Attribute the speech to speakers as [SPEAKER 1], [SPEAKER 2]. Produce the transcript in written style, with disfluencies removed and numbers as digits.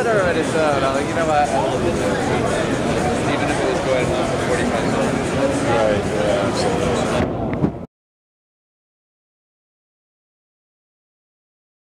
[SPEAKER 1] it or would it fill out? I'm like, you know what, I will visit. Even if it was going on for 45 minutes.
[SPEAKER 2] Right, yeah, absolutely.